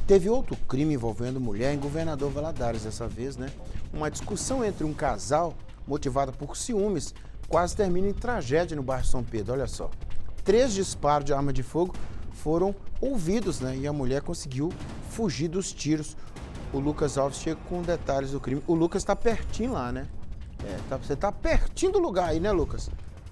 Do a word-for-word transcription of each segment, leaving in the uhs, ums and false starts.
Teve outro crime envolvendo mulher em Governador Valadares dessa vez, né? Uma discussão entre um casal, motivada por ciúmes, quase termina em tragédia no bairro São Pedro, olha só. Três disparos de arma de fogo foram ouvidos, né? E a mulher conseguiu fugir dos tiros. O Lucas Alves chega com detalhes do crime. O Lucas tá pertinho lá, né? É, tá, você tá pertinho do lugar aí, né, Lucas?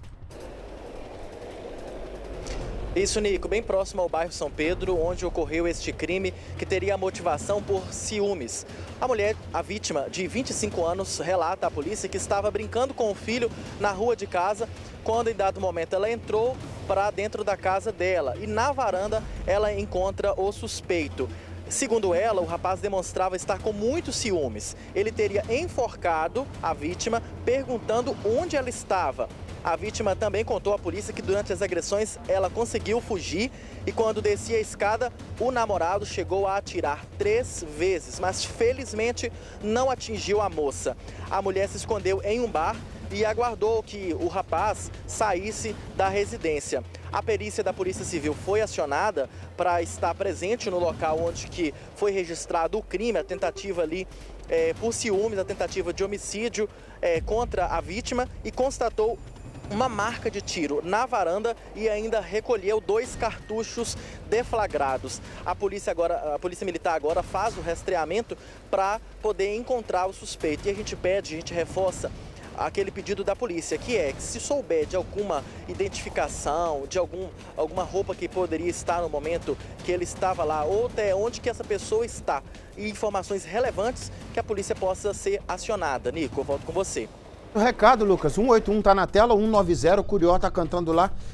Isso, Nico, bem próximo ao bairro São Pedro, onde ocorreu este crime que teria motivação por ciúmes. A mulher, a vítima, de vinte e cinco anos, relata à polícia que estava brincando com o filho na rua de casa, quando em dado momento ela entrou para dentro da casa dela e na varanda ela encontra o suspeito. Segundo ela, o rapaz demonstrava estar com muitos ciúmes. Ele teria enforcado a vítima, perguntando onde ela estava. A vítima também contou à polícia que durante as agressões ela conseguiu fugir e quando descia a escada, o namorado chegou a atirar três vezes, mas felizmente não atingiu a moça. A mulher se escondeu em um bar e aguardou que o rapaz saísse da residência. A perícia da Polícia Civil foi acionada para estar presente no local onde que foi registrado o crime, a tentativa ali é, por ciúmes, a tentativa de homicídio é, contra a vítima e constatou uma marca de tiro na varanda e ainda recolheu dois cartuchos deflagrados. A polícia agora, a polícia militar agora faz o rastreamento para poder encontrar o suspeito. E a gente pede, a gente reforça aquele pedido da polícia, que é que se souber de alguma identificação, de algum, alguma roupa que poderia estar no momento que ele estava lá, ou até onde que essa pessoa está, e informações relevantes, que a polícia possa ser acionada. Nico, eu volto com você. O recado, Lucas, um oito um tá na tela, um nove zero, o Curió tá cantando lá.